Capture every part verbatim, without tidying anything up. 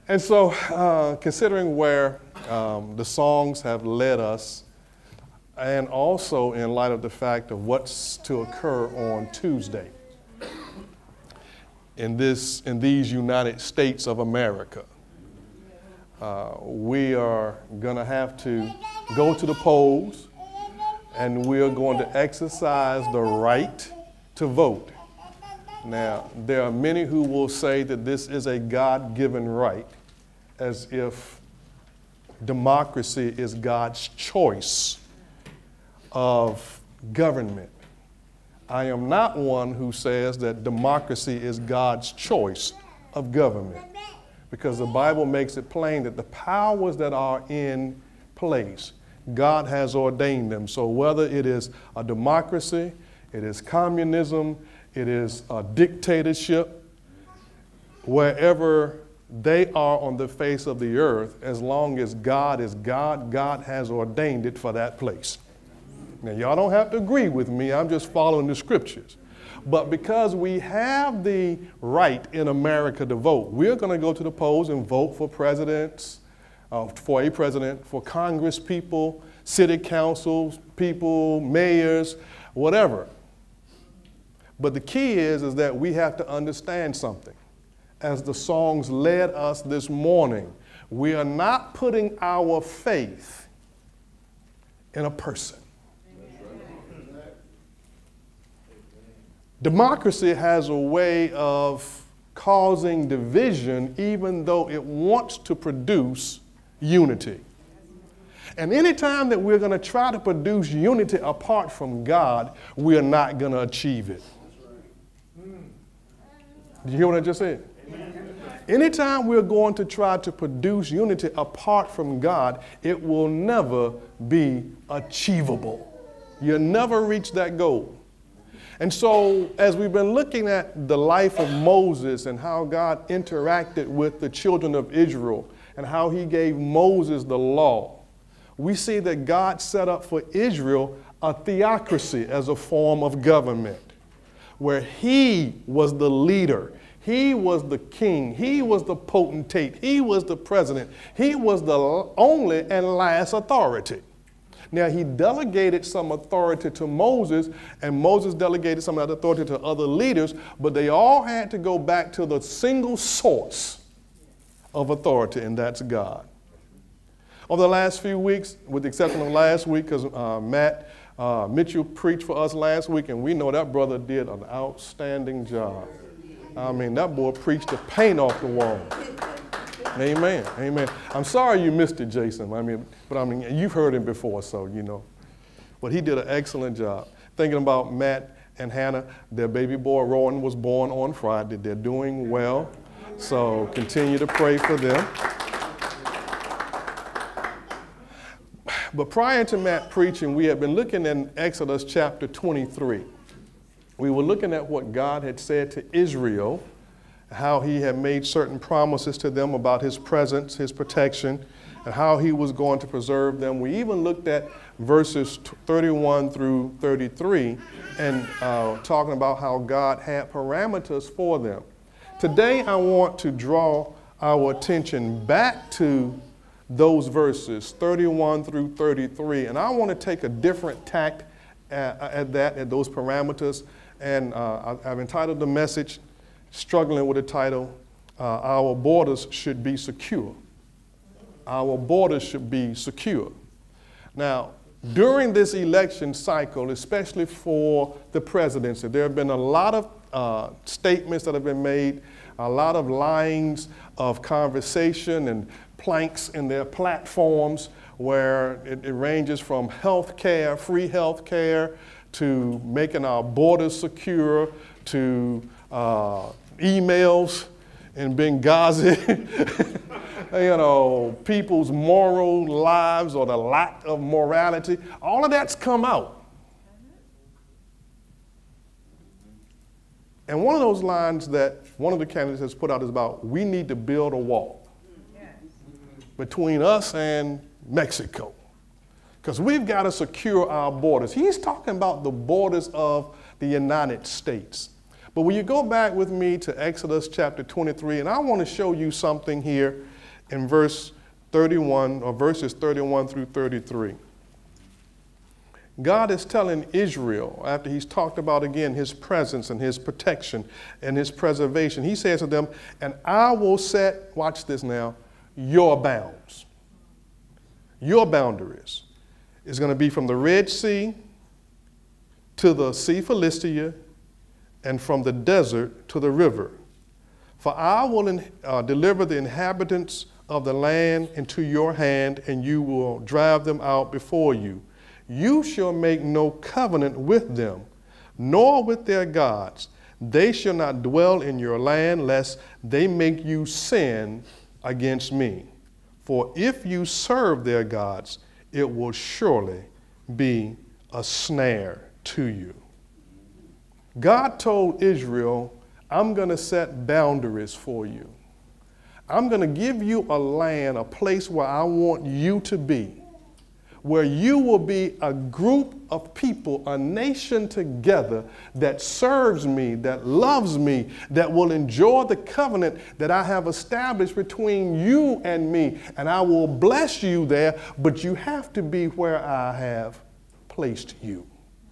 And so, uh, considering where um, the songs have led us, and also in light of the fact of what's to occur on Tuesday in, this, in these United States of America, uh, we are going to have to go to the polls, and we are going to exercise the right to vote. Now, there are many who will say that this is a God-given right, as if democracy is God's choice of government. I am not one who says that democracy is God's choice of government, because the Bible makes it plain that the powers that are in place, God has ordained them. So whether it is a democracy, it is communism, it is a dictatorship, wherever they are on the face of the earth, as long as God is God, God has ordained it for that place. Now, y'all don't have to agree with me. I'm just following the scriptures. But because we have the right in America to vote, we're going to go to the polls and vote for presidents, uh, for a president, for Congress people, city councils, people, mayors, whatever. But the key is, is that we have to understand something. As the songs led us this morning, we are not putting our faith in a person. Democracy has a way of causing division, even though it wants to produce unity. And anytime that we're going to try to produce unity apart from God, we are not going to achieve it. Did you hear what I just said? Anytime we're going to try to produce unity apart from God, it will never be achievable. You'll never reach that goal. And so, as we've been looking at the life of Moses and how God interacted with the children of Israel and how he gave Moses the law, we see that God set up for Israel a theocracy as a form of government, where he was the leader, he was the king, he was the potentate, he was the president, he was the only and last authority. Now, he delegated some authority to Moses, and Moses delegated some of that authority to other leaders, but they all had to go back to the single source of authority, and that's God. Over the last few weeks, with the exception of last week, because uh, Matt uh, Mitchell preached for us last week, and we know that brother did an outstanding job. I mean, that boy preached the paint off the wall. Amen. Amen. I'm sorry you missed it, Jason. I mean, but I mean, you've heard him before, so you know. But he did an excellent job. Thinking about Matt and Hannah, their baby boy Rowan was born on Friday. They're doing well, so continue to pray for them. But prior to Matt preaching, we had been looking in Exodus chapter twenty-three. We were looking at what God had said to Israel, how he had made certain promises to them about his presence, his protection, and how he was going to preserve them. We even looked at verses thirty-one through thirty-three and uh, talking about how God had parameters for them. Today, I want to draw our attention back to those verses, thirty-one through thirty-three, and I want to take a different tact at, at that, at those parameters, and uh, I've entitled the message, struggling with the title, uh, Our Borders Should Be Secure. Our borders should be secure. Now, during this election cycle, especially for the presidency, there have been a lot of uh, statements that have been made, a lot of lines of conversation and planks in their platforms where it, it ranges from health care, free health care, to making our borders secure, to uh, emails in Benghazi, you know, people's moral lives or the lack of morality. All of that's come out. And one of those lines that one of the candidates has put out is about, we need to build a wall between us and Mexico, because we've got to secure our borders. He's talking about the borders of the United States. But when you go back with me to Exodus chapter twenty-three, and I want to show you something here in verse thirty-one, or verses thirty-one through thirty-three. God is telling Israel, after he's talked about again his presence and his protection and his preservation, he says to them, and I will set, watch this now, your bounds. Your boundaries is going to be from the Red Sea to the Sea Philistia and from the desert to the river. For I will uh, deliver the inhabitants of the land into your hand, and you will drive them out before you. You shall make no covenant with them, nor with their gods. They shall not dwell in your land, lest they make you sin against me. For if you serve their gods, it will surely be a snare to you. God told Israel, I'm going to set boundaries for you. I'm going to give you a land, a place where I want you to be, where you will be a group of people, a nation together that serves me, that loves me, that will enjoy the covenant that I have established between you and me. And I will bless you there, but you have to be where I have placed you.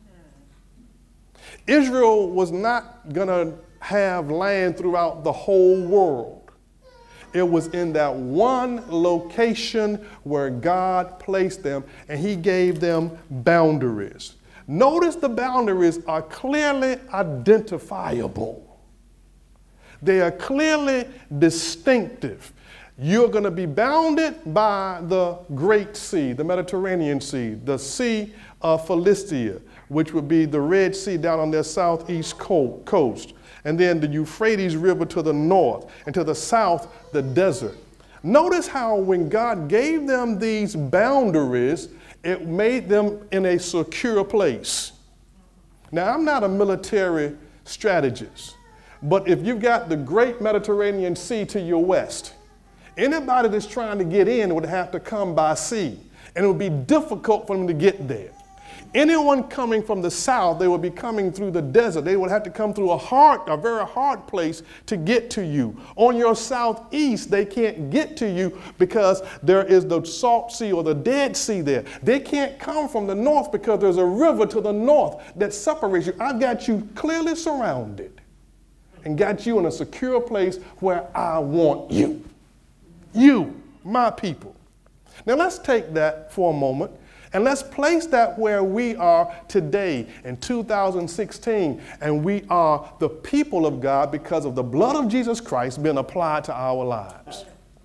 Israel was not going to have land throughout the whole world. It was in that one location where God placed them, and he gave them boundaries. Notice the boundaries are clearly identifiable. They are clearly distinctive. You're going to be bounded by the Great Sea, the Mediterranean Sea, the Sea of Philistia, which would be the Red Sea down on their southeast coast. And then the Euphrates River to the north, and to the south, the desert. Notice how when God gave them these boundaries, it made them in a secure place. Now, I'm not a military strategist, but if you've got the great Mediterranean Sea to your west, anybody that's trying to get in would have to come by sea, and it would be difficult for them to get there. Anyone coming from the south, they would be coming through the desert. They would have to come through a hard, a very hard place to get to you. On your southeast, they can't get to you because there is the Salt Sea or the Dead Sea there. They can't come from the north because there's a river to the north that separates you. I've got you clearly surrounded and got you in a secure place where I want you. You, my people. Now let's take that for a moment. And let's place that where we are today in two thousand sixteen. And we are the people of God because of the blood of Jesus Christ being applied to our lives.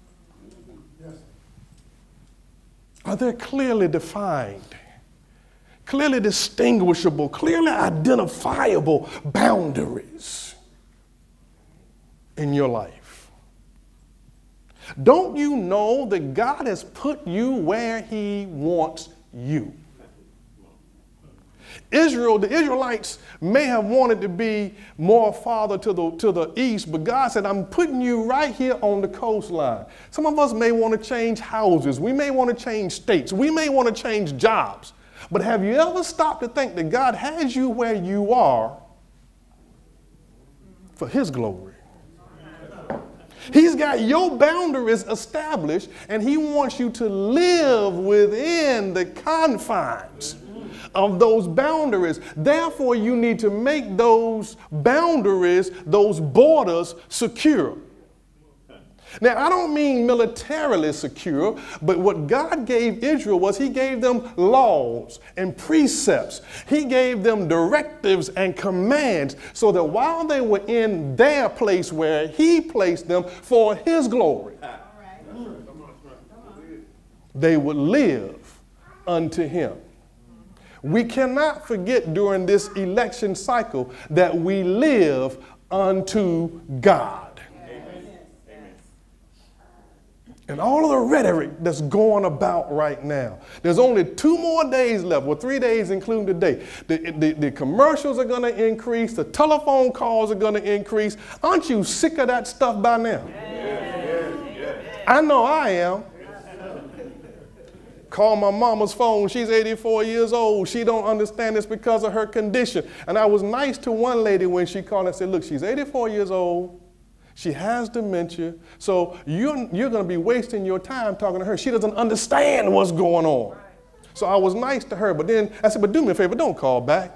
Are they clearly defined, clearly distinguishable, clearly identifiable boundaries in your life? Don't you know that God has put you where he wants you? Israel, the Israelites may have wanted to be more farther to the, to the east, but God said, I'm putting you right here on the coastline. Some of us may want to change houses. We may want to change states. We may want to change jobs. But have you ever stopped to think that God has you where you are for his glory? He's got your boundaries established, and he wants you to live within the confines of those boundaries. Therefore, you need to make those boundaries, those borders, secure. Now, I don't mean militarily secure, but what God gave Israel was he gave them laws and precepts. He gave them directives and commands so that while they were in their place where he placed them for his glory, they would live unto him. We cannot forget during this election cycle that we live unto God. And all of the rhetoric that's going about right now. There's only two more days left, well, three days including today. The, the, the commercials are going to increase. The telephone calls are going to increase. Aren't you sick of that stuff by now? Yes. Yes. I know I am. Call my mama's phone. She's eighty-four years old. She don't understand this because of her condition. And I was nice to one lady when she called and said, look, she's eighty-four years old. She has dementia. So you're, you're going to be wasting your time talking to her. She doesn't understand what's going on. So I was nice to her, but then I said, but do me a favor, don't call back.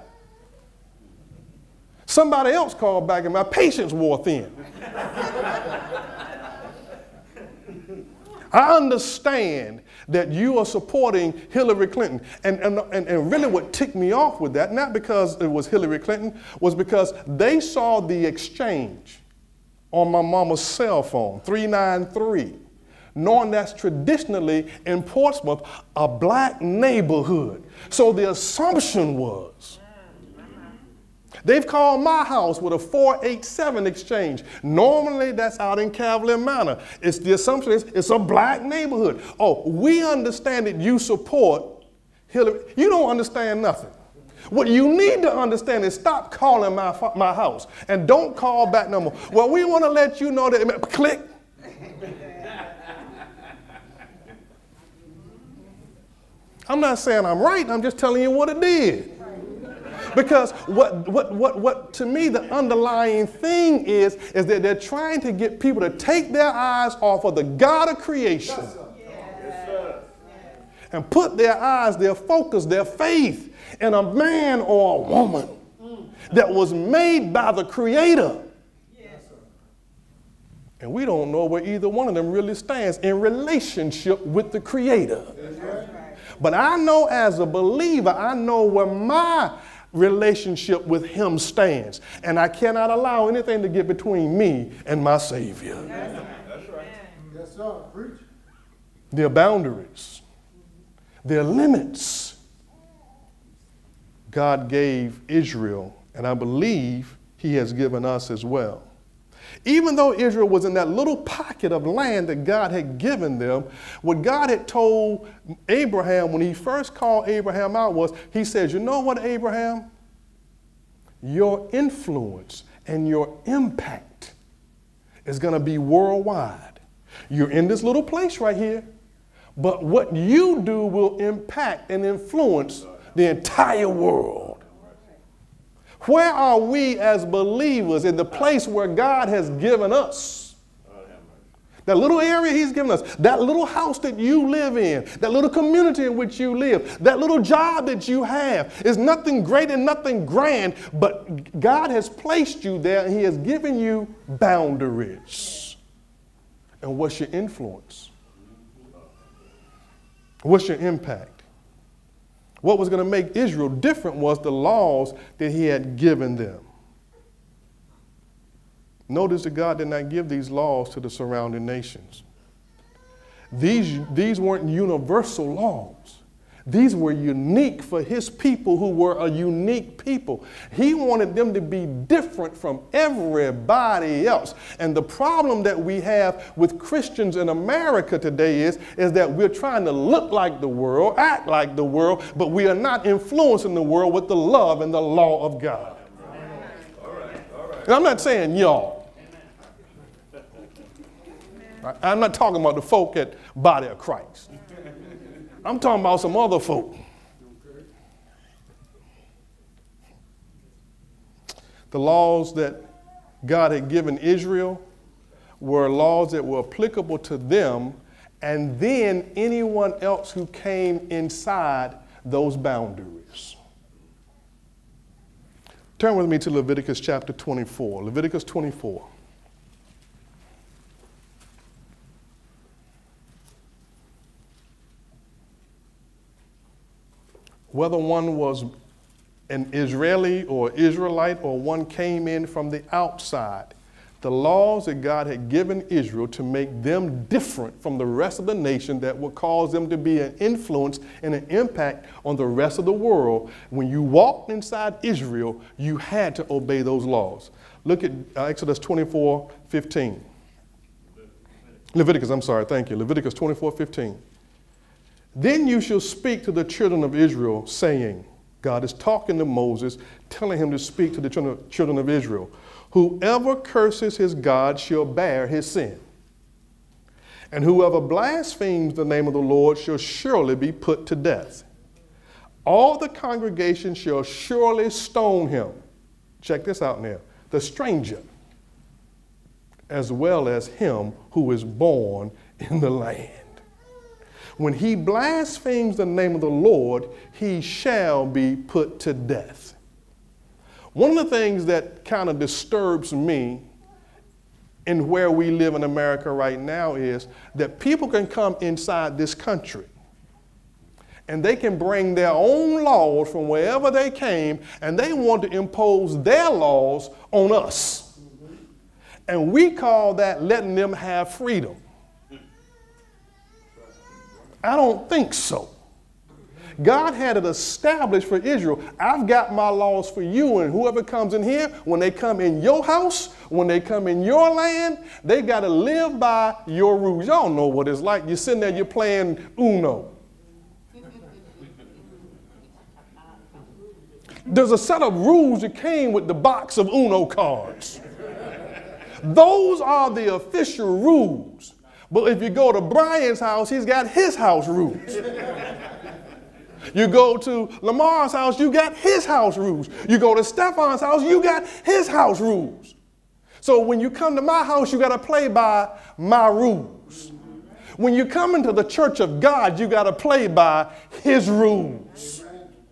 Somebody else called back and my patience wore thin. I understand that you are supporting Hillary Clinton. And, and, and, and really what ticked me off with that, not because it was Hillary Clinton, was because they saw the exchange on my mama's cell phone, three nine three, knowing that's traditionally in Portsmouth a black neighborhood. So the assumption was, they've called my house with a four eight seven exchange. Normally, that's out in Cavalier Manor. It's the assumption is it's a black neighborhood. Oh, we understand that you support Hillary. You don't understand nothing. What you need to understand is stop calling my, my house and don't call back no more. Well, we want to let you know that, click. I'm not saying I'm right. I'm just telling you what it did. Because what, what, what, what to me the underlying thing is, is that they're trying to get people to take their eyes off of the God of creation. Yes, sir. Yes, sir. And put their eyes, their focus, their faith in a man or a woman that was made by the Creator. Yes, sir. And we don't know where either one of them really stands in relationship with the Creator. That's right. But I know as a believer, I know where my relationship with Him stands. And I cannot allow anything to get between me and my Savior. That's right. That's right. Yes, sir. Preach. There are boundaries. There are limits. God gave Israel, and I believe He has given us as well. Even though Israel was in that little pocket of land that God had given them, what God had told Abraham when He first called Abraham out was, He says, you know what, Abraham? Your influence and your impact is going to be worldwide. You're in this little place right here, but what you do will impact and influence the entire world. Where are we as believers in the place where God has given us? That little area He's given us, that little house that you live in, that little community in which you live, that little job that you have is nothing great and nothing grand, but God has placed you there and He has given you boundaries. And what's your influence? What's your impact? What was going to make Israel different was the laws that He had given them. Notice that God did not give these laws to the surrounding nations. These, these weren't universal laws. These were unique for His people who were a unique people. He wanted them to be different from everybody else. And the problem that we have with Christians in America today is, is that we're trying to look like the world, act like the world, but we are not influencing the world with the love and the law of God. All right, all right. And I'm not saying y'all. I'm not talking about the folk at Body of Christ. I'm talking about some other folk. The laws that God had given Israel were laws that were applicable to them and then anyone else who came inside those boundaries. Turn with me to Leviticus chapter twenty-four. Leviticus twenty-four. Whether one was an Israeli or Israelite or one came in from the outside, the laws that God had given Israel to make them different from the rest of the nation that would cause them to be an influence and an impact on the rest of the world. When you walked inside Israel, you had to obey those laws. Look at uh, Exodus twenty-four fifteen. Leviticus, I'm sorry, thank you. Leviticus twenty-four fifteen. Then you shall speak to the children of Israel, saying, God is talking to Moses, telling him to speak to the children of Israel. Whoever curses his God shall bear his sin. And whoever blasphemes the name of the Lord shall surely be put to death. All the congregation shall surely stone him. Check this out now. The stranger. as well as him who is born in the land. When he blasphemes the name of the Lord, he shall be put to death. One of the things that kind of disturbs me in where we live in America right now is that people can come inside this country and they can bring their own laws from wherever they came, and they want to impose their laws on us. And we call that letting them have freedom. I don't think so. God had it established for Israel. I've got my laws for you, and whoever comes in here, when they come in your house, when they come in your land, they got to live by your rules. Y'all know what it's like. You're sitting there, you're playing Uno. There's a set of rules that came with the box of Uno cards. Those are the official rules. But if you go to Brian's house, he's got his house rules. You go to Lamar's house, you got his house rules. You go to Stefan's house, you got his house rules. So when you come to my house, you got to play by my rules. When you come into the church of God, you got to play by his rules.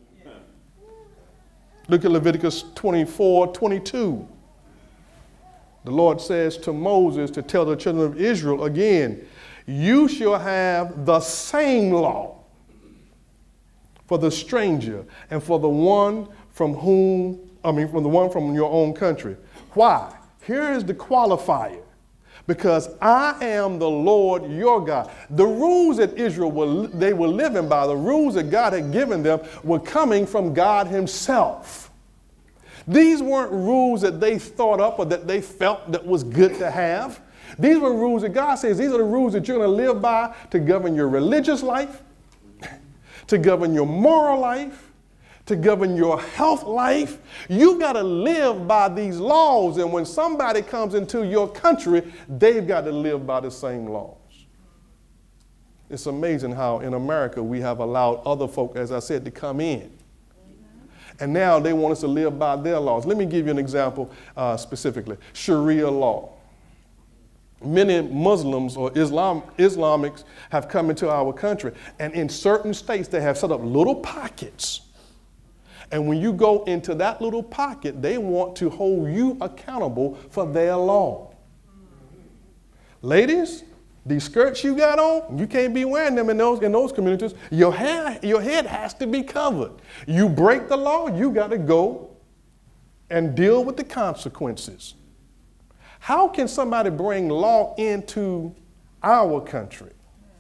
Look at Leviticus twenty-four, twenty-two. The Lord says to Moses to tell the children of Israel again, you shall have the same law for the stranger and for the one from whom, I mean, from the one from your own country. Why? Here is the qualifier. Because I am the Lord your God. The rules that Israel were, they were living by, the rules that God had given them, were coming from God himself. These weren't rules that they thought up or that they felt that was good to have. These were rules that God says, these are the rules that you're going to live by to govern your religious life, to govern your moral life, to govern your health life. You got to live by these laws. And when somebody comes into your country, they've got to live by the same laws. It's amazing how in America we have allowed other folk, as I said, to come in. And now they want us to live by their laws. Let me give you an example uh, specifically. Sharia law. Many Muslims or Islam, Islamics have come into our country, and in certain states they have set up little pockets. And when you go into that little pocket, they want to hold you accountable for their law. Ladies, these skirts you got on, you can't be wearing them in those, in those communities. Your hair, your head has to be covered. You break the law, you got to go and deal with the consequences. How can somebody bring law into our country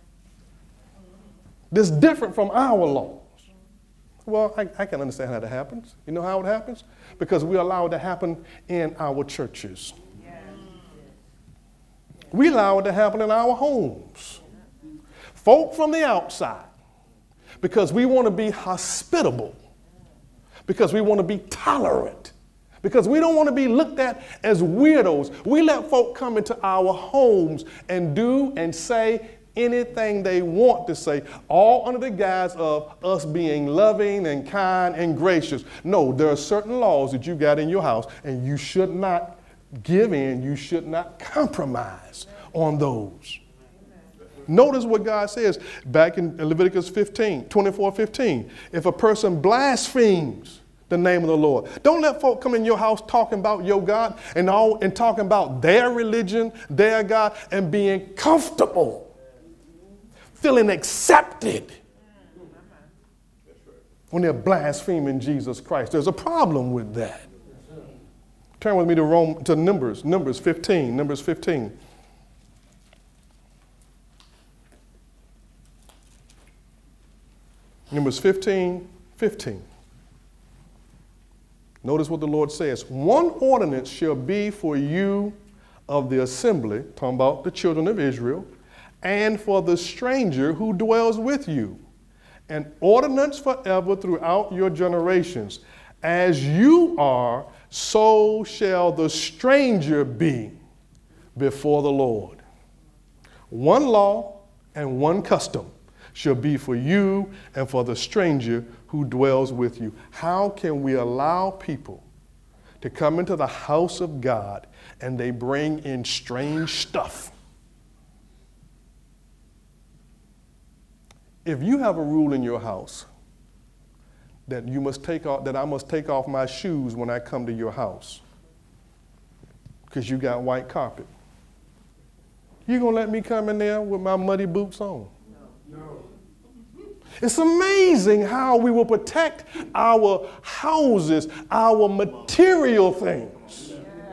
that's different from our laws? Well, I, I can understand how that happens. You know how it happens? Because we allow it to happen in our churches. We allow it to happen in our homes. Folk from the outside, because we want to be hospitable, because we want to be tolerant, because we don't want to be looked at as weirdos. We let folk come into our homes and do and say anything they want to say, all under the guise of us being loving and kind and gracious. No, there are certain laws that you got in your house, and you should not give in, you should not compromise on those. Notice what God says back in Leviticus fifteen, twenty-four fifteen. If a person blasphemes the name of the Lord, don't let folk come in your house talking about your God and all and talking about their religion, their God, and being comfortable, feeling accepted when they're blaspheming Jesus Christ. There's a problem with that. Turn with me to Rome, to Numbers, Numbers fifteen, Numbers fifteen. Numbers fifteen, fifteen. Notice what the Lord says. One ordinance shall be for you of the assembly, talking about the children of Israel, and for the stranger who dwells with you, an ordinance forever throughout your generations. As you are, so shall the stranger be before the Lord. One law and one custom shall be for you and for the stranger who dwells with you. How can we allow people to come into the house of God and they bring in strange stuff. If you have a rule in your house that you must take off, that I must take off my shoes when I come to your house because you got white carpet, you gonna let me come in there with my muddy boots on? No. No. It's amazing how we will protect our houses, our material things.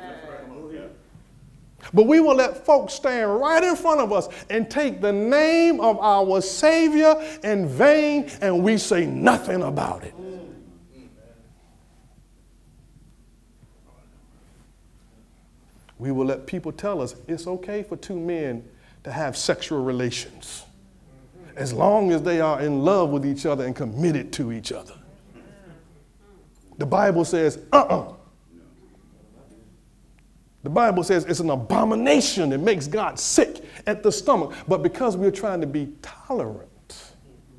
But we will let folks stand right in front of us and take the name of our Savior in vain, and we say nothing about it. We will let people tell us it's okay for two men to have sexual relations as long as they are in love with each other and committed to each other. The Bible says, uh-uh. The Bible says it's an abomination. It makes God sick at the stomach. But because we're trying to be tolerant,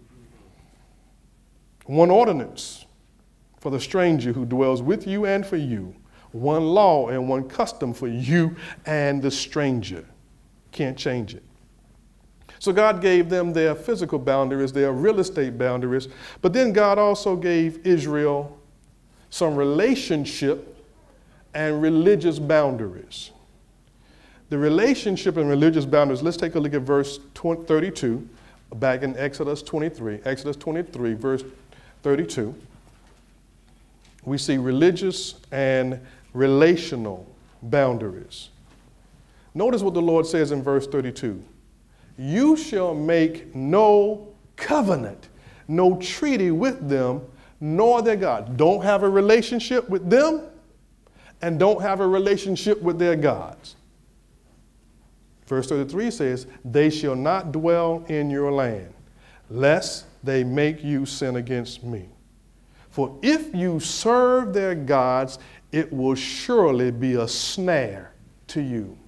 one ordinance for the stranger who dwells with you and for you, one law and one custom for you and the stranger. Can't change it. So God gave them their physical boundaries, their real estate boundaries, but then God also gave Israel some relationship and religious boundaries. The relationship and religious boundaries, let's take a look at verse thirty-two, back in Exodus twenty-three. Exodus twenty-three, verse thirty-two. We see religious and relational boundaries. Notice what the Lord says in verse thirty-two. You shall make no covenant, no treaty with them, nor their God. Don't have a relationship with them and don't have a relationship with their gods. Verse thirty-three says, they shall not dwell in your land, lest they make you sin against me. For if you serve their gods, it will surely be a snare to you.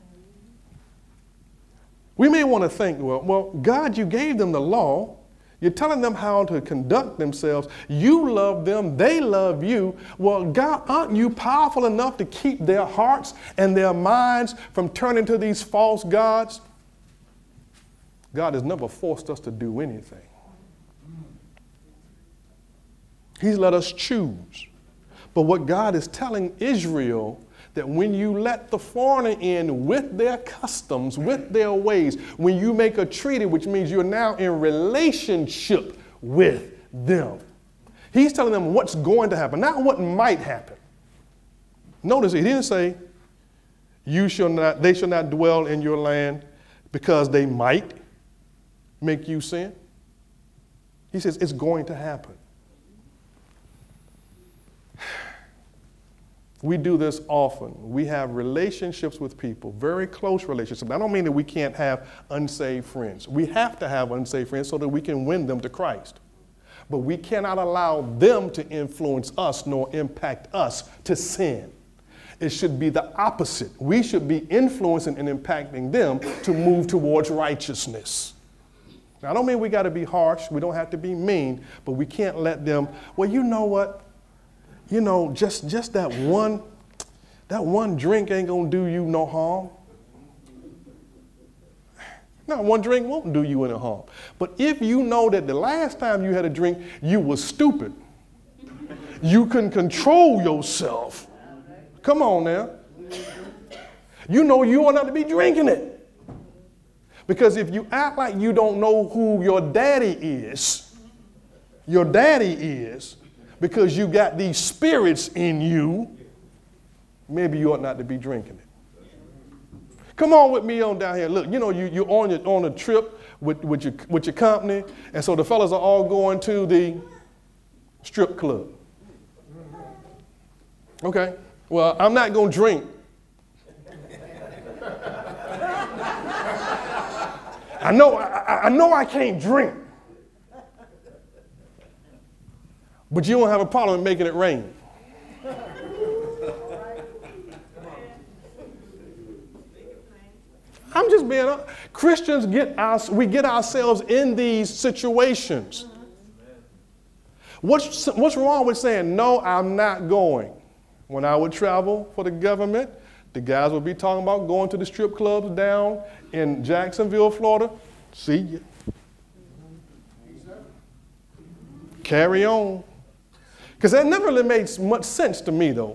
We may want to think, well, well, God, you gave them the law. You're telling them how to conduct themselves. You love them. They love you. Well, God, aren't you powerful enough to keep their hearts and their minds from turning to these false gods? God has never forced us to do anything. He's let us choose. But what God is telling Israel, that when you let the foreigner in with their customs, with their ways, when you make a treaty, which means you're now in relationship with them, he's telling them what's going to happen, not what might happen. Notice he didn't say, you shall not, they shall not dwell in your land because they might make you sin. He says it's going to happen. We do this often. We have relationships with people, very close relationships. I don't mean that we can't have unsaved friends. We have to have unsaved friends so that we can win them to Christ. But we cannot allow them to influence us nor impact us to sin. It should be the opposite. We should be influencing and impacting them to move towards righteousness. Now, I don't mean we got to be harsh. We don't have to be mean, but we can't let them, well, you know what? You know, just, just that one, that one drink ain't gonna do you no harm. No, one drink won't do you any harm. But if you know that the last time you had a drink, you were stupid, you couldn't control yourself. Come on now. You know you ought not to be drinking it. Because if you act like you don't know who your daddy is, your daddy is, because you got these spirits in you, maybe you ought not to be drinking it. Come on with me on down here. Look, you know, you, you're on, your, on a trip with, with, your, with your company, and so the fellas are all going to the strip club. Okay, well, I'm not going to drink. I know, I, I know I can't drink. But you don't have a problem with making it rain. I'm just being honest. Christians get our, we get ourselves in these situations. What's, what's wrong with saying, no, I'm not going? When I would travel for the government, the guys would be talking about going to the strip clubs down in Jacksonville, Florida. See ya. Carry on. Because that never really made much sense to me, though.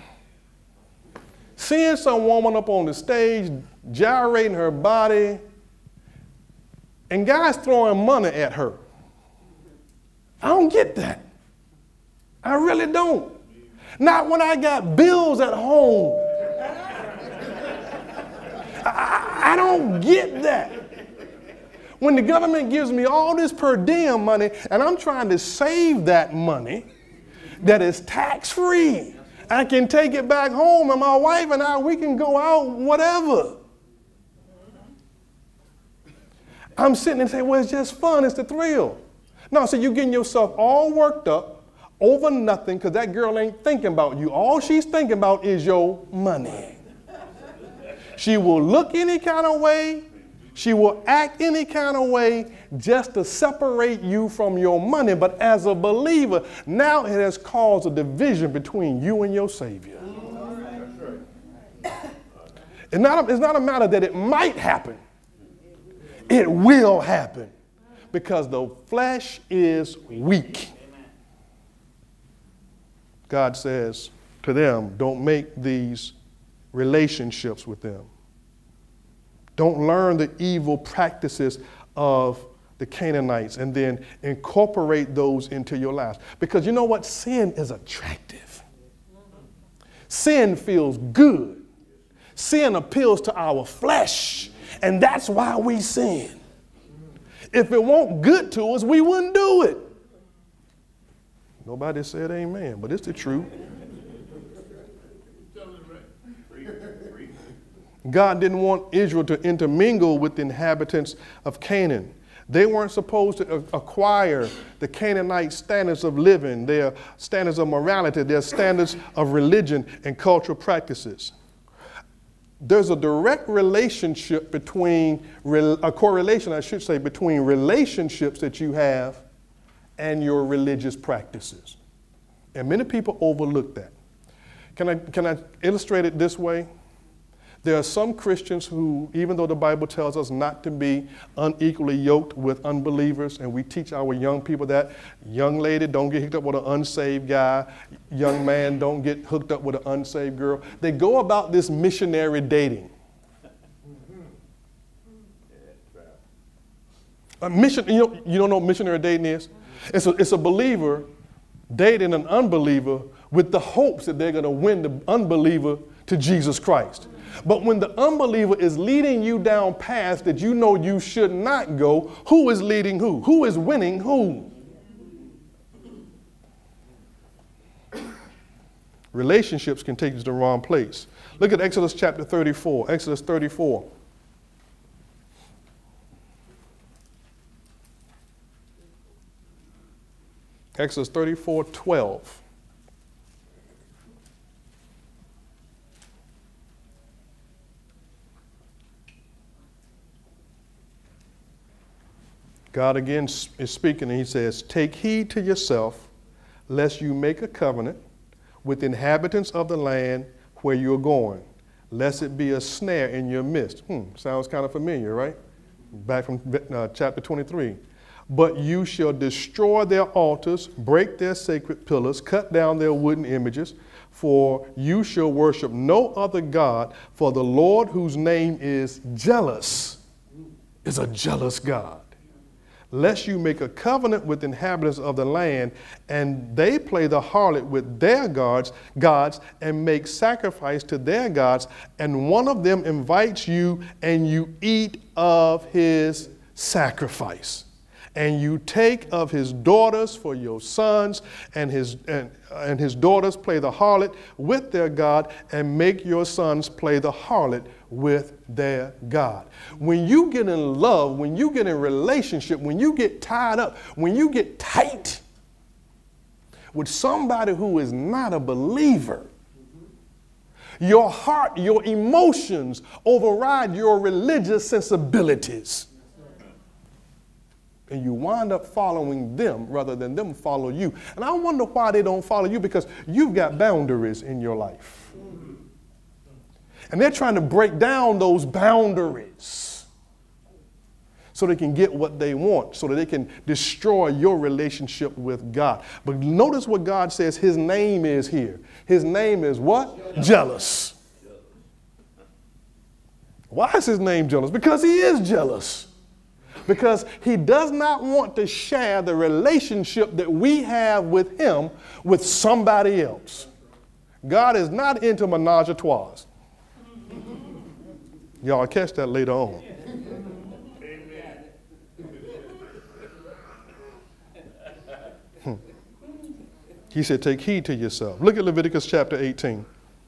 Seeing some woman up on the stage, gyrating her body, and guys throwing money at her. I don't get that. I really don't. Not when I got bills at home. I, I don't get that. When the government gives me all this per diem money and I'm trying to save that money that is tax-free, I can take it back home and my wife and I, we can go out, whatever. I'm sitting and saying, well, it's just fun, it's the thrill. No, so you're getting yourself all worked up over nothing because that girl ain't thinking about you. All she's thinking about is your money. She will look any kind of way. She will act any kind of way just to separate you from your money. But as a believer, now it has caused a division between you and your Savior. It's not a, it's not a matter that it might happen. It will happen because the flesh is weak. God says to them, don't make these relationships with them. Don't learn the evil practices of the Canaanites and then incorporate those into your lives. Because you know what? Sin is attractive. Sin feels good. Sin appeals to our flesh. And that's why we sin. If it weren't good to us, we wouldn't do it. Nobody said amen, but it's the truth. God didn't want Israel to intermingle with the inhabitants of Canaan. They weren't supposed to acquire the Canaanite standards of living, their standards of morality, their standards of religion and cultural practices. There's a direct relationship between, a correlation, I should say, between relationships that you have and your religious practices. And many people overlook that. Can I, can I illustrate it this way? There are some Christians who, even though the Bible tells us not to be unequally yoked with unbelievers, and we teach our young people that, young lady, don't get hooked up with an unsaved guy, young man, don't get hooked up with an unsaved girl. They go about this missionary dating. A mission, you know, you don't know what missionary dating is? It's a, it's a believer dating an unbeliever with the hopes that they're going to win the unbeliever to Jesus Christ. But when the unbeliever is leading you down paths that you know you should not go, who is leading who? Who is winning who? Relationships can take you to the wrong place. Look at Exodus chapter thirty-four. Exodus thirty-four. Exodus thirty-four, twelve. God again is speaking and he says, take heed to yourself, lest you make a covenant with the inhabitants of the land where you're going, lest it be a snare in your midst. Hmm, sounds kind of familiar, right? Back from uh, chapter twenty-three. But you shall destroy their altars, break their sacred pillars, cut down their wooden images, for you shall worship no other God, for the Lord whose name is jealous is a jealous God. Lest you make a covenant with the inhabitants of the land, and they play the harlot with their gods, gods, and make sacrifice to their gods, and one of them invites you, and you eat of his sacrifice. And you take of his daughters for your sons, and his, and, and his daughters play the harlot with their God, and make your sons play the harlot with their God. When you get in love, when you get in relationship, when you get tied up, when you get tight with somebody who is not a believer, your heart, your emotions override your religious sensibilities. And you wind up following them rather than them follow you. And I wonder why they don't follow you, because you've got boundaries in your life. And they're trying to break down those boundaries so they can get what they want, so that they can destroy your relationship with God. But notice what God says his name is here. His name is what? Jealous. Jealous. Why is his name jealous? Because he is jealous. Because he does not want to share the relationship that we have with him with somebody else. God is not into menage a trois. Y'all catch that later on. Hmm. He said, take heed to yourself. Look at Leviticus chapter eighteen.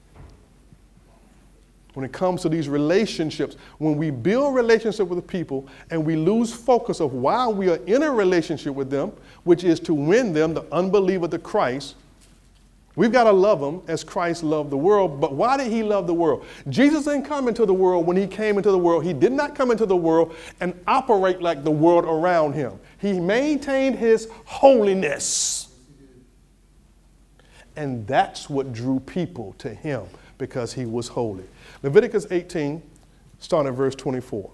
When it comes to these relationships, when we build relationship with people and we lose focus of why we are in a relationship with them, which is to win them, the unbeliever to Christ, we've got to love them as Christ loved the world. But why did he love the world? Jesus didn't come into the world. When he came into the world, he did not come into the world and operate like the world around him. He maintained his holiness. And that's what drew people to him, because he was holy. Leviticus eighteen, starting at verse twenty-four.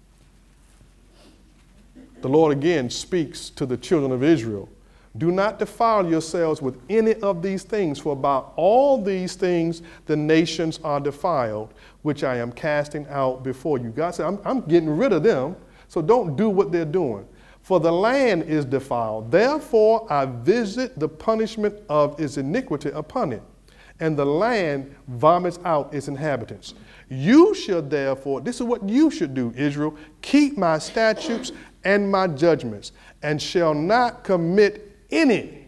The Lord again speaks to the children of Israel. Do not defile yourselves with any of these things, for about all these things the nations are defiled, which I am casting out before you. God said, I'm, I'm getting rid of them, so don't do what they're doing. For the land is defiled. Therefore I visit the punishment of its iniquity upon it, and the land vomits out its inhabitants. You shall therefore, this is what you should do, Israel, keep my statutes and my judgments, and shall not commit any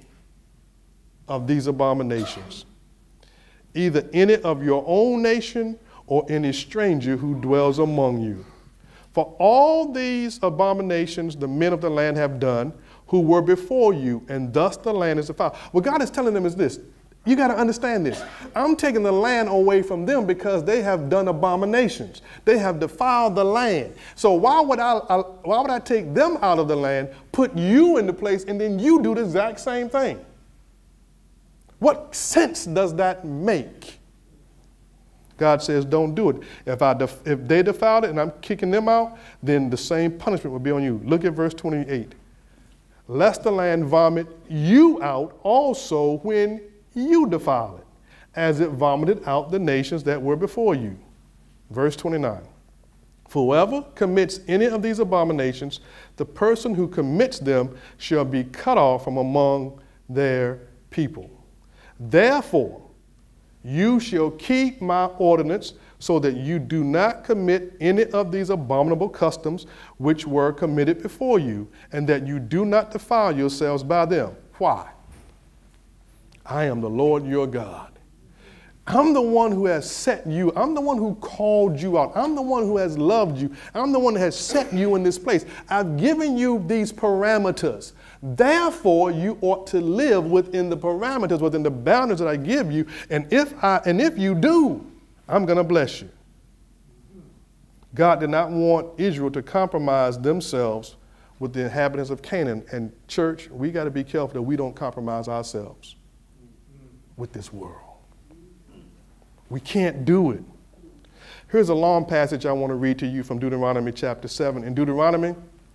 of these abominations, either any of your own nation or any stranger who dwells among you. For all these abominations the men of the land have done who were before you, and thus the land is defiled. What God is telling them is this. You got to understand this. I'm taking the land away from them because they have done abominations. They have defiled the land. So why would I, I, why would I take them out of the land, put you in the place, and then you do the exact same thing? What sense does that make? God says, don't do it. If, I def, if they defiled it and I'm kicking them out, then the same punishment will be on you. Look at verse twenty-eight. Lest the land vomit you out also when you defile it, as it vomited out the nations that were before you. Verse twenty-nine. For whoever commits any of these abominations, the person who commits them shall be cut off from among their people. Therefore, you shall keep my ordinance, so that you do not commit any of these abominable customs which were committed before you, and that you do not defile yourselves by them. Why? I am the Lord your God. I'm the one who has set you. I'm the one who called you out. I'm the one who has loved you. I'm the one that has set you in this place. I've given you these parameters. Therefore, you ought to live within the parameters, within the boundaries that I give you. And if I, and if you do, I'm going to bless you. God did not want Israel to compromise themselves with the inhabitants of Canaan. And church, we got to be careful that we don't compromise ourselves with this world. We can't do it. Here's a long passage I want to read to you from Deuteronomy chapter seven. In Deuteronomy,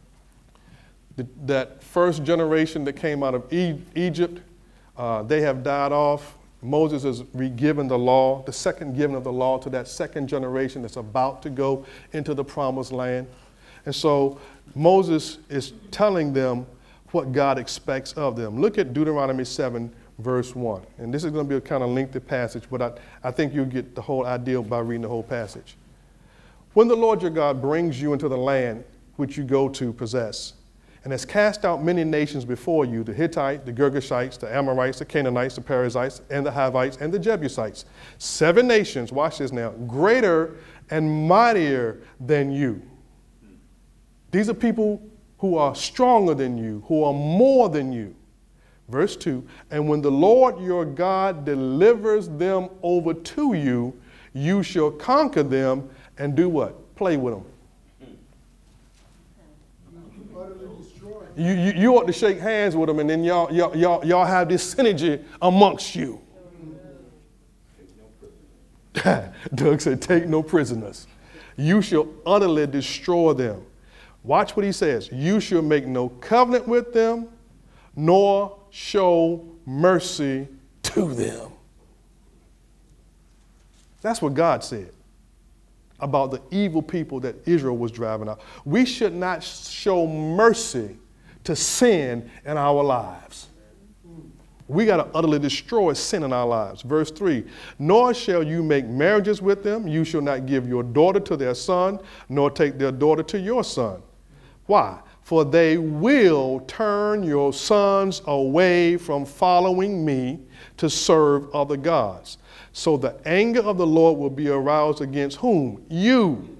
the, that first generation that came out of e- Egypt, uh, they have died off. Moses has re-given the law, the second giving of the law to that second generation that's about to go into the promised land. And so Moses is telling them what God expects of them. Look at Deuteronomy seven, verse one. And this is going to be a kind of lengthy passage, but I, I think you'll get the whole idea by reading the whole passage. When the Lord your God brings you into the land which you go to possess, and has cast out many nations before you, the Hittites, the Girgashites, the Amorites, the Canaanites, the Perizzites, and the Hivites, and the Jebusites. Seven nations, watch this now, greater and mightier than you. These are people who are stronger than you, who are more than you. Verse two, and when the Lord your God delivers them over to you, you shall conquer them and do what? Play with them. Utterly destroy. You, you, you ought to shake hands with them, and then y'all, y'all, y'all, y'all have this synergy amongst you. Doug said, take no prisoners. You shall utterly destroy them. Watch what he says. You shall make no covenant with them, nor show mercy to them. That's what God said about the evil people that Israel was driving out. We should not show mercy to sin in our lives. We got to utterly destroy sin in our lives. Verse three, nor shall you make marriages with them. You shall not give your daughter to their son, nor take their daughter to your son. Why? For they will turn your sons away from following me to serve other gods. So the anger of the Lord will be aroused against whom? You.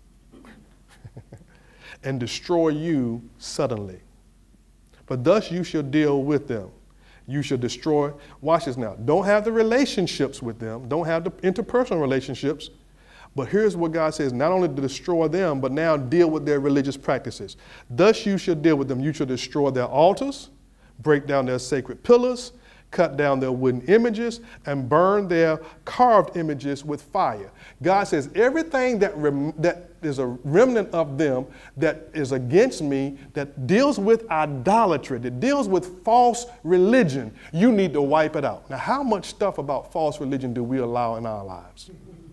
And destroy you suddenly. But thus you shall deal with them. You shall destroy. Watch this now. Don't have the relationships with them. Don't have the interpersonal relationships. But here's what God says, not only to destroy them, but now deal with their religious practices. Thus you shall deal with them. You shall destroy their altars, break down their sacred pillars, cut down their wooden images, and burn their carved images with fire. God says everything that, rem that is a remnant of them that is against me, that deals with idolatry, that deals with false religion, you need to wipe it out. Now, how much stuff about false religion do we allow in our lives?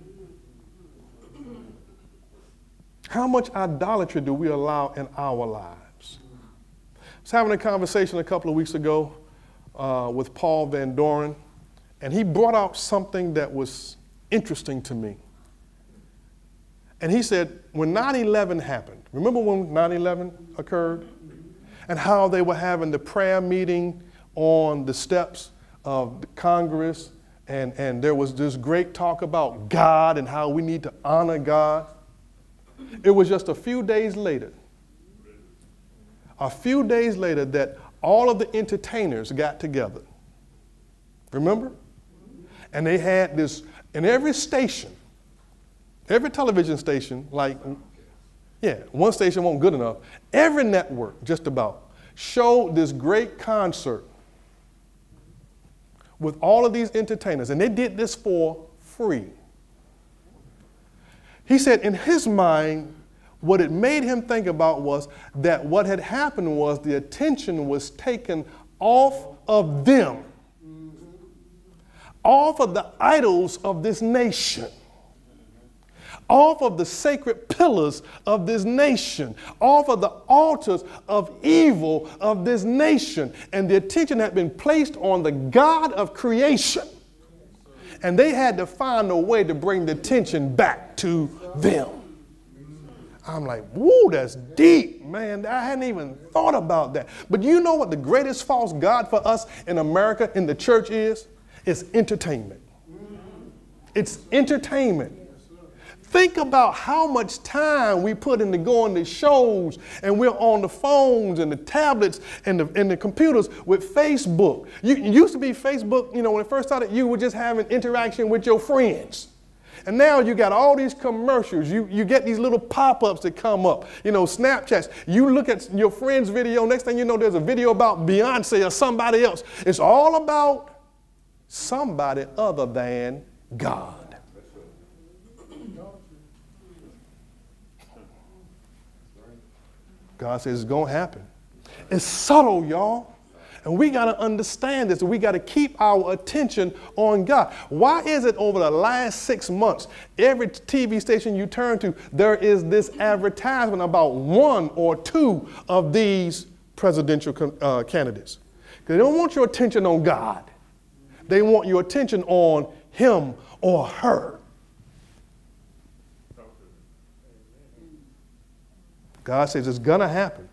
How much idolatry do we allow in our lives? I was having a conversation a couple of weeks ago uh, with Paul Van Doren, and he brought out something that was interesting to me. And he said, when nine eleven happened, remember when nine eleven occurred? And how they were having the prayer meeting on the steps of the Congress, and, and there was this great talk about God and how we need to honor God. It was just a few days later, a few days later that all of the entertainers got together. Remember? And they had this, in every station, every television station, like, yeah, one station wasn't good enough. Every network, just about, showed this great concert with all of these entertainers. And they did this for free. He said in his mind, what it made him think about was that what had happened was the attention was taken off of them, off of the idols of this nation, off of the sacred pillars of this nation, off of the altars of evil of this nation. And the attention had been placed on the God of creation. And they had to find a way to bring the attention back to them. I'm like, woo, that's deep, man. I hadn't even thought about that. But you know what the greatest false god for us in America, in the church is? It's entertainment. It's entertainment. Think about how much time we put into going to shows, and we're on the phones and the tablets and the, and the computers with Facebook. You, it used to be Facebook, you know, when it first started, you were just having interaction with your friends. And now you got all these commercials. You, you get these little pop-ups that come up, you know, Snapchats. You look at your friend's video, next thing you know, there's a video about Beyonce or somebody else. It's all about somebody other than God. God says it's going to happen. It's subtle, y'all. And we got to understand this. We got to keep our attention on God. Why is it over the last six months, every T V station you turn to, there is this advertisement about one or two of these presidential uh, candidates? Because they don't want your attention on God. They want your attention on him or her. God says it's going to happen.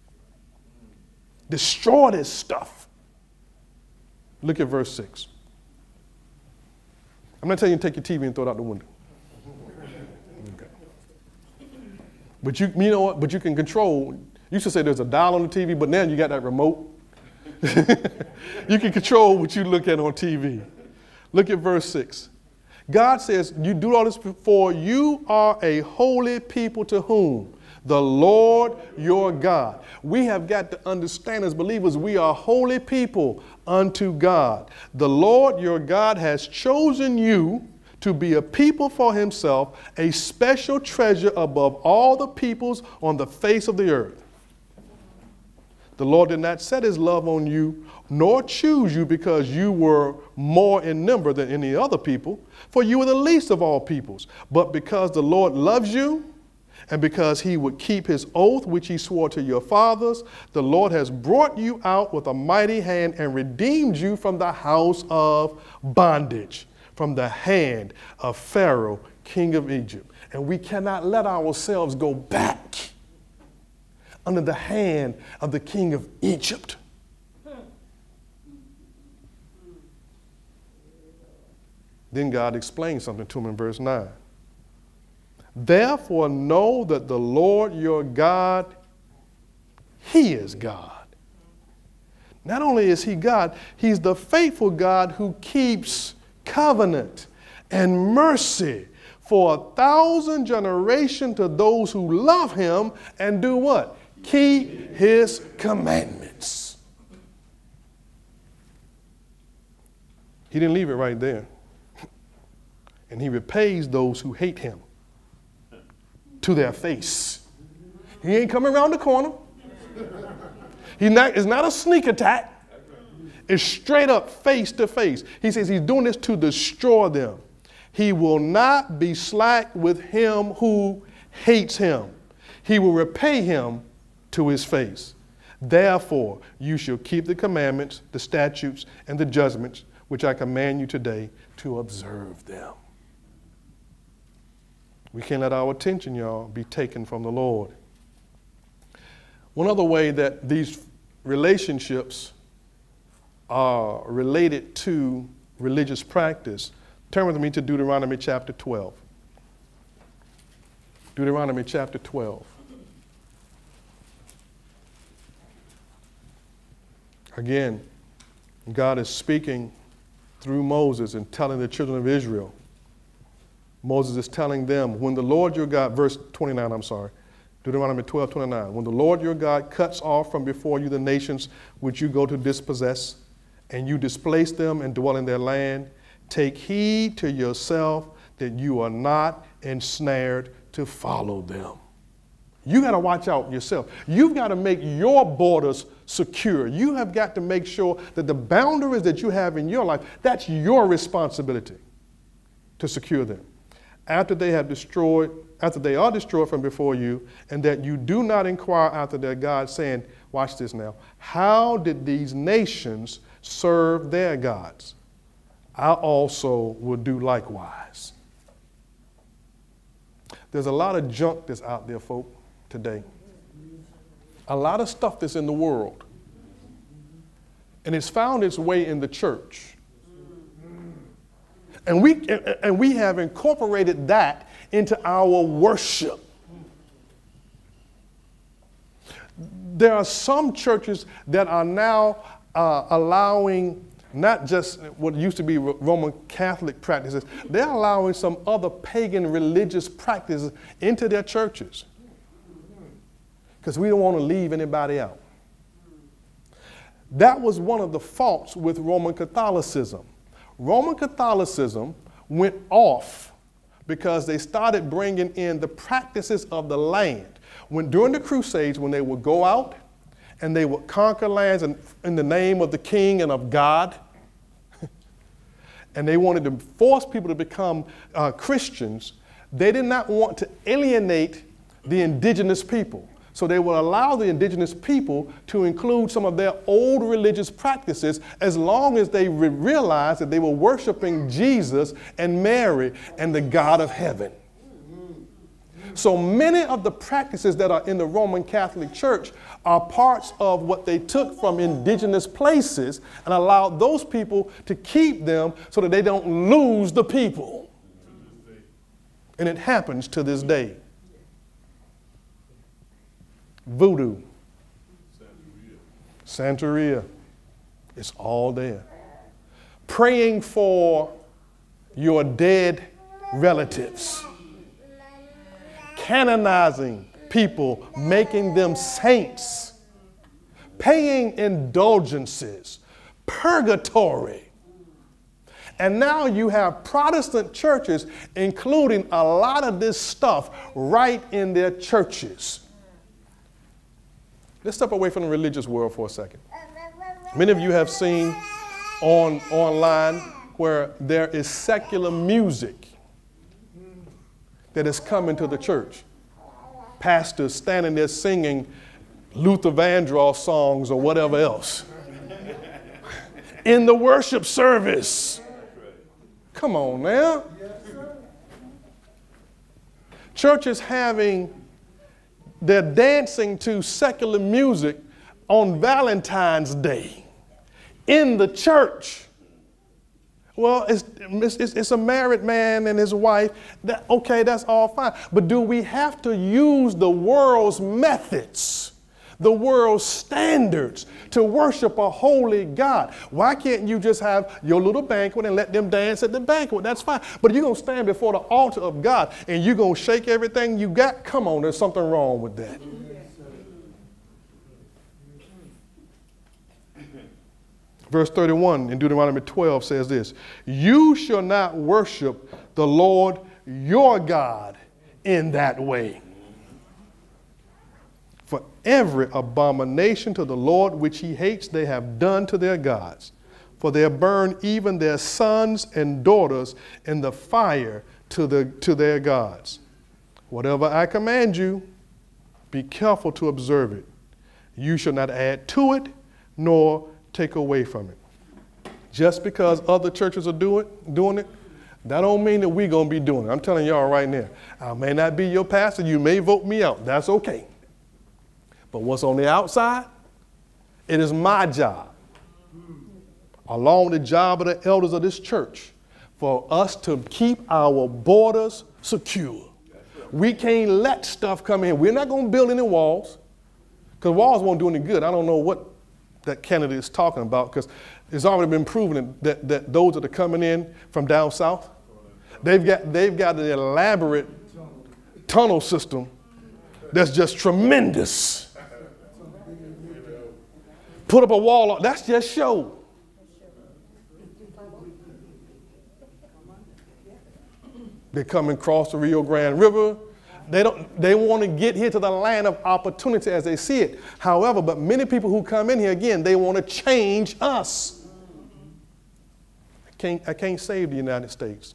Destroy this stuff. Look at verse six. I'm not telling you to take your T V and throw it out the window. Okay. But you, you know what? But you can control. You used to say there's a dial on the T V, but now you got that remote. You can control what you look at on T V. Look at verse six. God says, you do all this for you are a holy people to whom? The Lord your God. We have got to understand as believers, we are holy people unto God. The Lord your God has chosen you to be a people for himself, a special treasure above all the peoples on the face of the earth. The Lord did not set his love on you, nor choose you because you were more in number than any other people, for you were the least of all peoples, but because the Lord loves you, and because he would keep his oath, which he swore to your fathers, the Lord has brought you out with a mighty hand and redeemed you from the house of bondage, from the hand of Pharaoh, king of Egypt. And we cannot let ourselves go back under the hand of the king of Egypt. Then God explains something to him in verse nine. Therefore know that the Lord your God, he is God. Not only is he God, he's the faithful God who keeps covenant and mercy for a thousand generations to those who love him and do what? Keep his commandments. He didn't leave it right there. And he repays those who hate him to their face. He ain't coming around the corner. He not, it's not a sneak attack. It's straight up face to face. He says he's doing this to destroy them. He will not be slack with him who hates him. He will repay him to his face. Therefore, you shall keep the commandments, the statutes, and the judgments, which I command you today, to observe them. We can't let our attention, y'all, be taken from the Lord. One other way that these relationships are related to religious practice, turn with me to Deuteronomy chapter twelve. Deuteronomy chapter twelve. Again, God is speaking through Moses and telling the children of Israel. Moses is telling them, when the Lord your God, verse twenty-nine, I'm sorry, Deuteronomy twelve, twenty-nine, when the Lord your God cuts off from before you the nations which you go to dispossess, and you displace them and dwell in their land, take heed to yourself that you are not ensnared to follow them. You got to watch out yourself. You've got to make your borders secure. You have got to make sure that the boundaries that you have in your life, that's your responsibility to secure them. After they have destroyed, after they are destroyed from before you, and that you do not inquire after their God, saying, watch this now, how did these nations serve their gods? I also will do likewise. There's a lot of junk that's out there, folk, today. A lot of stuff that's in the world. And it's found its way in the church. And we, and we have incorporated that into our worship. There are some churches that are now uh, allowing not just what used to be Roman Catholic practices, they're allowing some other pagan religious practices into their churches. Because we don't want to leave anybody out. That was one of the faults with Roman Catholicism. Roman Catholicism went off because they started bringing in the practices of the land. When during the Crusades, when they would go out and they would conquer lands in, in the name of the king and of God, and they wanted to force people to become uh, Christians, they did not want to alienate the indigenous people. So they would allow the indigenous people to include some of their old religious practices as long as they re- realized that they were worshiping Jesus and Mary and the God of heaven. So many of the practices that are in the Roman Catholic Church are parts of what they took from indigenous places and allowed those people to keep them so that they don't lose the people. And it happens to this day. Voodoo, Santeria, it's all there. Praying for your dead relatives, canonizing people, making them saints, paying indulgences, purgatory. And now you have Protestant churches including a lot of this stuff right in their churches. Let's step away from the religious world for a second. Many of you have seen on online where there is secular music that is coming to the church. Pastors standing there singing Luther Vandross songs or whatever else in the worship service. Come on now. Churches having, they're dancing to secular music on Valentine's Day in the church. Well, it's, it's, it's a married man and his wife. That, okay, that's all fine. But do we have to use the world's methods, the world's standards to worship a holy God? Why can't you just have your little banquet and let them dance at the banquet? That's fine. But you're going to stand before the altar of God and you're going to shake everything you got? Come on, there's something wrong with that. Verse thirty-one in Deuteronomy twelve says this: you shall not worship the Lord your God in that way. For every abomination to the Lord which he hates they have done to their gods. For they have burned even their sons and daughters in the fire to, the, to their gods. Whatever I command you, be careful to observe it. You shall not add to it, nor take away from it. Just because other churches are do it, doing it, that don't mean that we're going to be doing it. I'm telling y'all right now, I may not be your pastor. You may vote me out. That's okay. But what's on the outside, it is my job, along with the job of the elders of this church, for us to keep our borders secure. We can't let stuff come in. We're not going to build any walls, because walls won't do any good. I don't know what that candidate is talking about, because it's already been proven that, that those that are coming in from down south, they've got, they've got an elaborate tunnel system that's just tremendous. Put up a wall up, that's just show. They come across the Rio Grande River. They don't, they want to get here to the land of opportunity as they see it. However, but many people who come in here, again, they want to change us. I can't, I can't save the United States,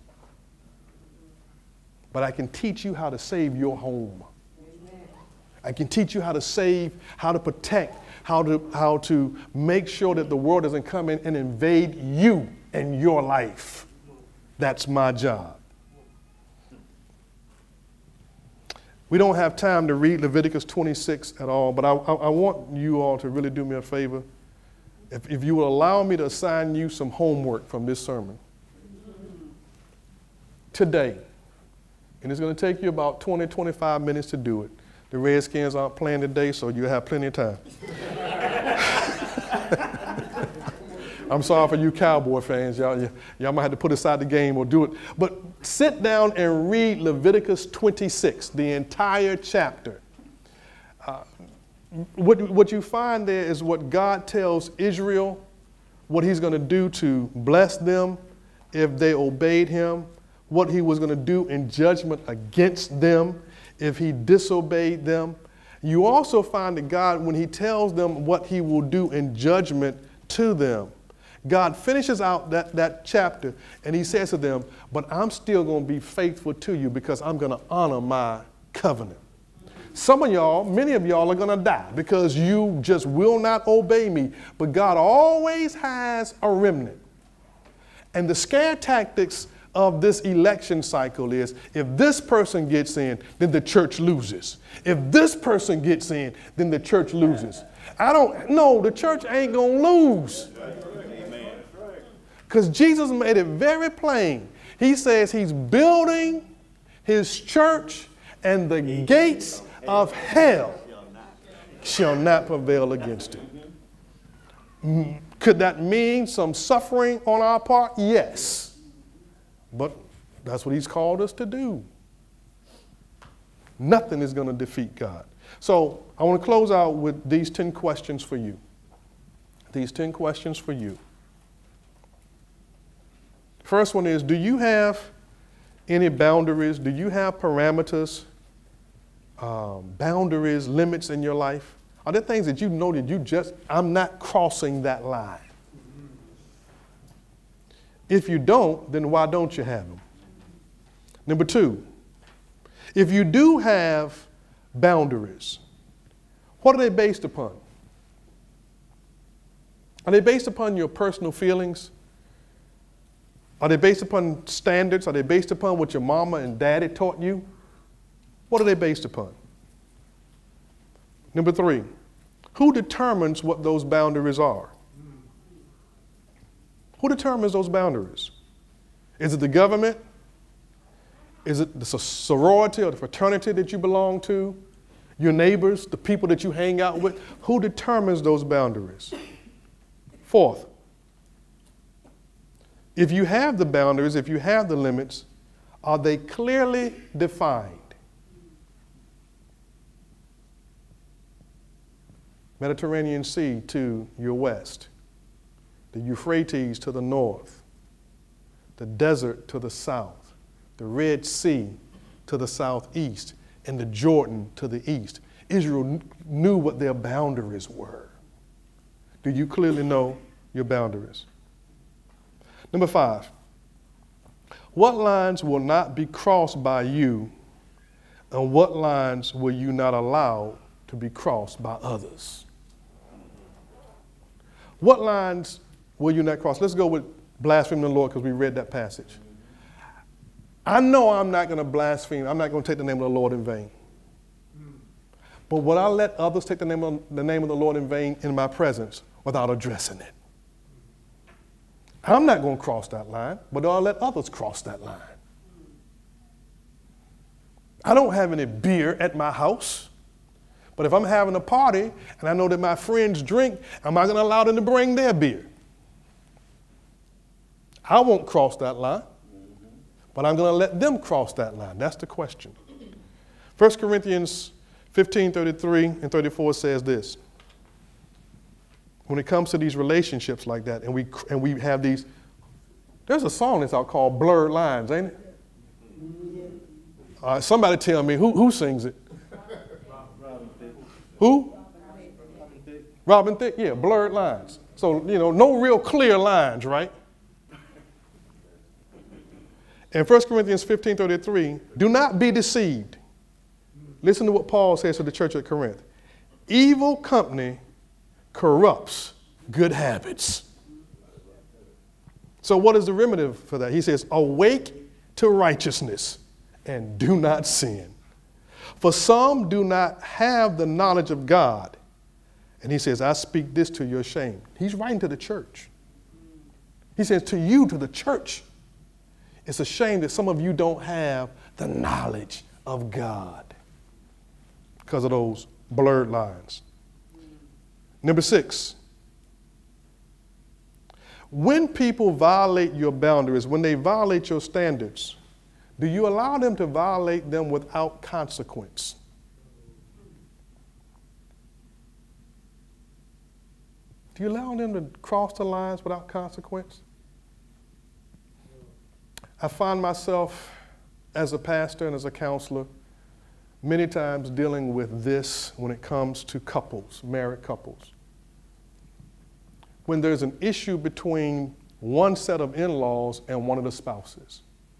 but I can teach you how to save your home. I can teach you how to save, how to protect, how to, how to make sure that the world doesn't come in and invade you and your life. That's my job. We don't have time to read Leviticus twenty-six at all, but I, I, I want you all to really do me a favor. If, if you will allow me to assign you some homework from this sermon today, and it's going to take you about twenty, twenty-five minutes to do it. The Redskins aren't playing today, so you have plenty of time. I'm sorry for you Cowboy fans. Y'all, y'all might have to put aside the game or do it. But sit down and read Leviticus twenty-six, the entire chapter. Uh, what, what you find there is what God tells Israel, what he's going to do to bless them if they obeyed him, what he was going to do in judgment against them if he disobeyed them. You also find that God, when he tells them what he will do in judgment to them, God finishes out that, that chapter and he says to them, but I'm still going to be faithful to you because I'm going to honor my covenant. Some of y'all, many of y'all are going to die because you just will not obey me. But God always has a remnant. And the scare tactics of this election cycle is if this person gets in, then the church loses. If this person gets in, then the church loses. I don't know, the church ain't going to lose. Because Jesus made it very plain. He says he's building his church and the gates of hell shall not prevail against it. Could that mean some suffering on our part? Yes. But that's what he's called us to do. Nothing is going to defeat God. So I want to close out with these ten questions for you. These ten questions for you. First one is, do you have any boundaries? Do you have parameters, um, boundaries, limits in your life? Are there things that you know that you just, I'm not crossing that line? If you don't, then why don't you have them? Number two, if you do have boundaries, what are they based upon? Are they based upon your personal feelings? Are they based upon standards? Are they based upon what your mama and daddy taught you? What are they based upon? Number three, who determines what those boundaries are? Who determines those boundaries? Is it the government? Is it the sorority or the fraternity that you belong to? Your neighbors, the people that you hang out with? Who determines those boundaries? Fourth, if you have the boundaries, if you have the limits, are they clearly defined? Mediterranean Sea to your west, the Euphrates to the north, the desert to the south, the Red Sea to the southeast, and the Jordan to the east. Israel knew what their boundaries were. Do you clearly know your boundaries? Number five, what lines will not be crossed by you, and what lines will you not allow to be crossed by others? What lines will you not cross? Let's go with blaspheming the Lord, because we read that passage. I know I'm not going to blaspheme. I'm not going to take the name of the Lord in vain. But will I let others take the name of the name of the Lord in vain in my presence without addressing it? I'm not going to cross that line, but I'll let others cross that line. I don't have any beer at my house, but if I'm having a party and I know that my friends drink, am I going to allow them to bring their beer? I won't cross that line, but I'm going to let them cross that line. That's the question. First Corinthians fifteen, thirty-three and thirty-four says this. When it comes to these relationships like that, and we and we have these, there's a song that's out called Blurred Lines, ain't it? Uh, somebody tell me, who, who sings it? Robin Thicke. Who? Robin Thicke. Robin Thicke, yeah, Blurred Lines. So, you know, no real clear lines, right? In First Corinthians fifteen, thirty-three, do not be deceived. Listen to what Paul says to the church at Corinth. Evil company corrupts good habits. So what is the remedy for that? He says, awake to righteousness and do not sin. For some do not have the knowledge of God. And he says, I speak this to your shame. He's writing to the church. He says, to you, to the church, it's a shame that some of you don't have the knowledge of God because of those blurred lines. Number six, when people violate your boundaries, when they violate your standards, do you allow them to violate them without consequence? Do you allow them to cross the lines without consequence? I find myself as a pastor and as a counselor many times dealing with this when it comes to couples, married couples. When there's an issue between one set of in-laws and one of the spouses.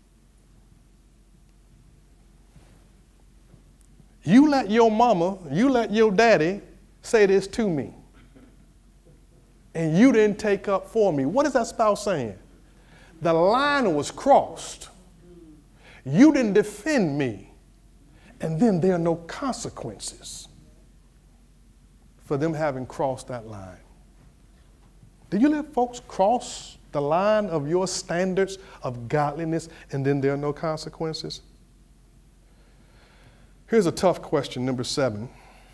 You let your mama, you let your daddy say this to me, and you didn't take up for me. What is that spouse saying? The line was crossed. You didn't defend me. And then there are no consequences for them having crossed that line. Do you let folks cross the line of your standards of godliness and then there are no consequences? Here's a tough question, number seven.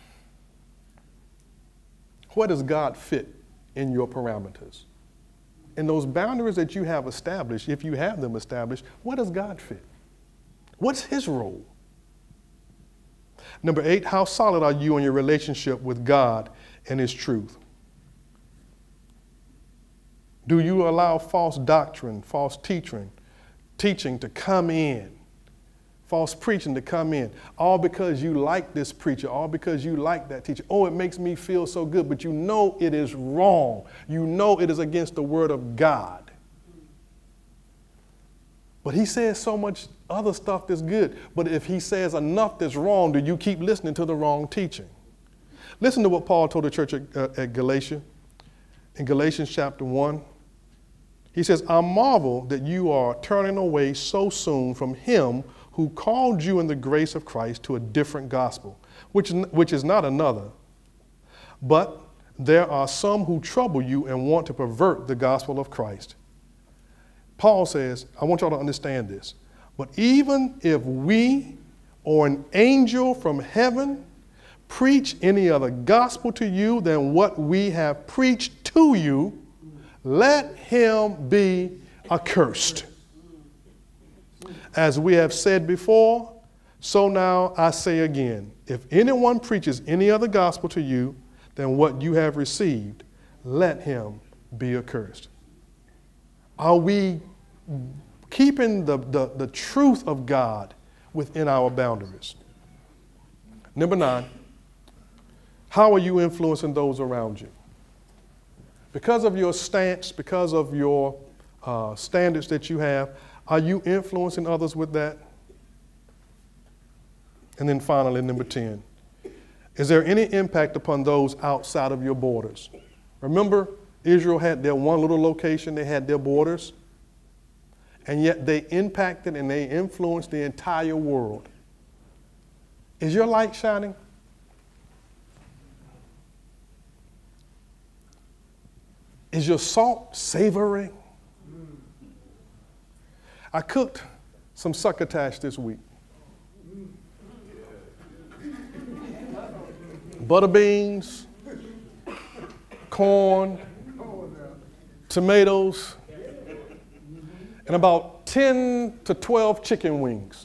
Where does God fit in your parameters? In those boundaries that you have established, if you have them established, where does God fit? What's his role? Number eight, how solid are you in your relationship with God and His truth? Do you allow false doctrine, false teaching, teaching to come in, false preaching to come in, all because you like this preacher, all because you like that teacher? Oh, it makes me feel so good, but you know it is wrong. You know it is against the word of God. But he says so much other stuff that's good. But if he says enough that's wrong, do you keep listening to the wrong teaching? Listen to what Paul told the church at, uh, at Galatia. In Galatians chapter one, he says, I marvel that you are turning away so soon from him who called you in the grace of Christ to a different gospel, which, which is not another. But there are some who trouble you and want to pervert the gospel of Christ. Paul says, I want y'all to understand this, but even if we or an angel from heaven preach any other gospel to you than what we have preached to you, let him be accursed. As we have said before, so now I say again, if anyone preaches any other gospel to you than what you have received, let him be accursed. Are we keeping the, the, the truth of God within our boundaries? Number nine, how are you influencing those around you? Because of your stance, because of your uh, standards that you have, are you influencing others with that? And then finally, number ten, is there any impact upon those outside of your borders? Remember, Israel had their one little location, they had their borders, and yet they impacted and they influenced the entire world. Is your light shining? Is your salt savoring? I cooked some succotash this week. Butter beans, corn, tomatoes, and about ten to twelve chicken wings.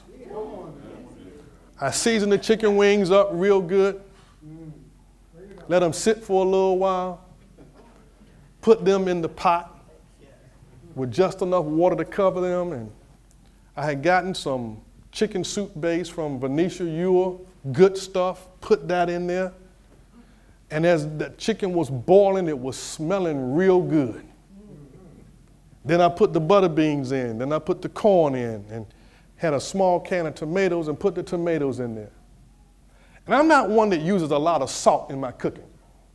I seasoned the chicken wings up real good, let them sit for a little while, put them in the pot with just enough water to cover them, and I had gotten some chicken soup base from Venetia Ewer, good stuff, put that in there. And as the chicken was boiling, it was smelling real good. Then I put the butter beans in, then I put the corn in, and had a small can of tomatoes and put the tomatoes in there. And I'm not one that uses a lot of salt in my cooking.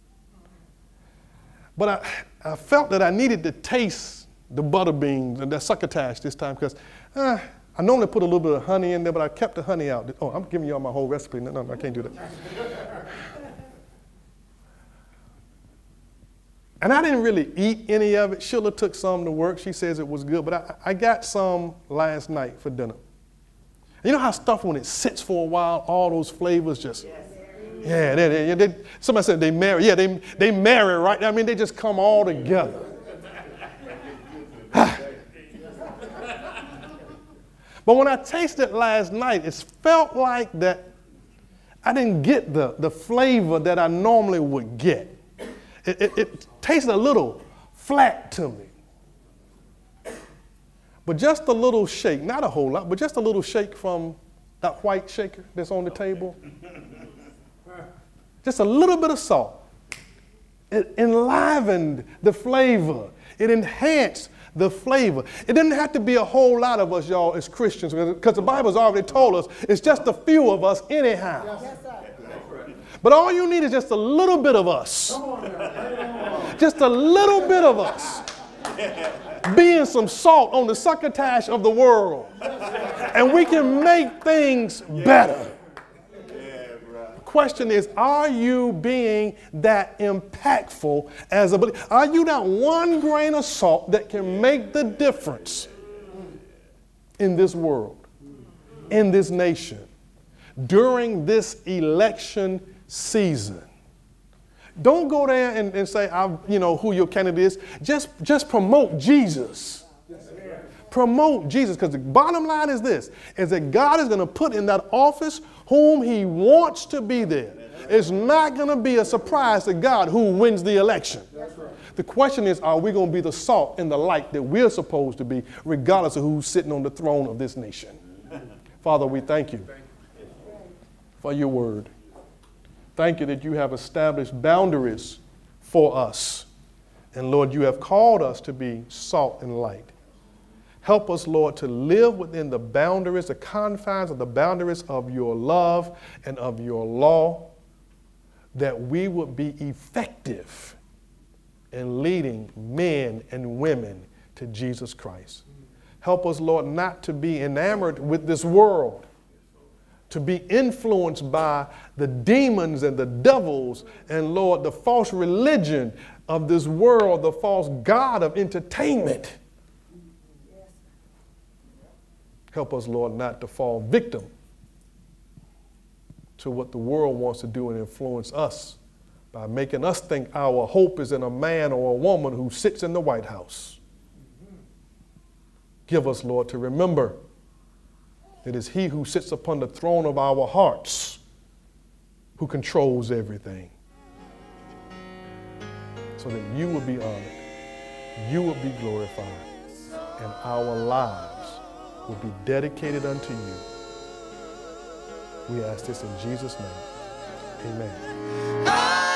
But I, I felt that I needed to taste the butter beans and that succotash this time because uh, I normally put a little bit of honey in there, but I kept the honey out. Oh, I'm giving y'all my whole recipe. No, no, I can't do that. And I didn't really eat any of it. Sheila took some to work. She says it was good, but I, I got some last night for dinner. You know how stuff, when it sits for a while, all those flavors just, yes. yeah, they, they, they, somebody said they marry, yeah, they, they marry, right? I mean, they just come all together. But when I tasted it last night, it felt like that I didn't get the, the flavor that I normally would get. It, it, it tasted a little flat to me. But just a little shake, not a whole lot, but just a little shake from that white shaker that's on the table. Just a little bit of salt. It enlivened the flavor. It enhanced the flavor. It didn't have to be a whole lot of us, y'all, as Christians, because the Bible's already told us it's just a few of us anyhow. Yes, sir. But all you need is just a little bit of us. Just a little bit of us. Being some salt on the succotash of the world. And we can make things better. The question is, are you being that impactful as a believer? Are you that one grain of salt that can make the difference in this world, in this nation, during this election season? Don't go there and, and say, I, you know, who your candidate is. Just, just promote Jesus. promote Jesus. Because the bottom line is this, is that God is going to put in that office whom he wants to be there. It's not going to be a surprise to God who wins the election. That's right. The question is, are we going to be the salt and the light that we're supposed to be, regardless of who's sitting on the throne of this nation? Father, we thank you for your word. Thank you that you have established boundaries for us. And Lord, you have called us to be salt and light. Help us, Lord, to live within the boundaries, the confines of the boundaries of your love and of your law, that we would be effective in leading men and women to Jesus Christ. Help us, Lord, not to be enamored with this world, to be influenced by the demons and the devils and, Lord, the false religion of this world, the false god of entertainment. Help us, Lord, not to fall victim to what the world wants to do and influence us by making us think our hope is in a man or a woman who sits in the White House. Give us, Lord, to remember it is he who sits upon the throne of our hearts who controls everything, so that you will be honored, you will be glorified, and our lives will be dedicated unto you. We ask this in Jesus' name. Amen.